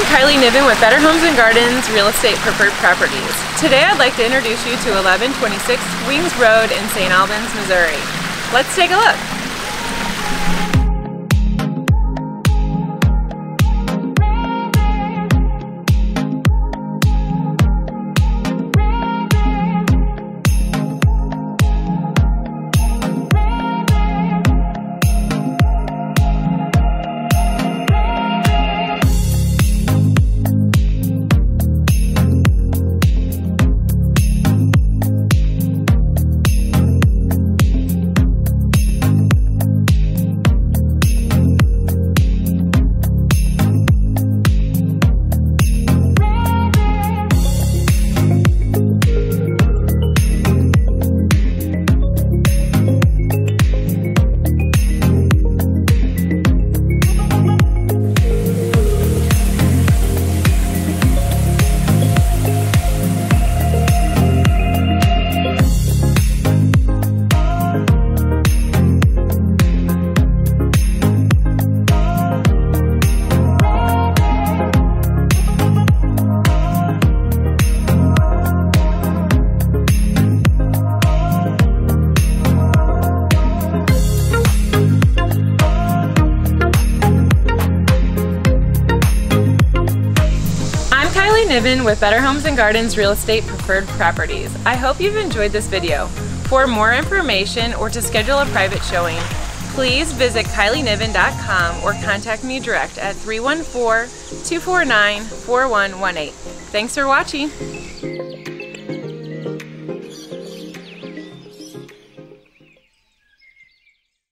Kylie Niven with Better Homes and Gardens Real Estate Preferred Properties. Today I'd like to introduce you to 1126 Wings Road in St. Albans, Missouri. Let's take a look. Niven with Better Homes and Gardens Real Estate Preferred Properties. I hope you've enjoyed this video. For more information or to schedule a private showing, please visit KylieNiven.com or contact me direct at 314-249-4118. Thanks for watching.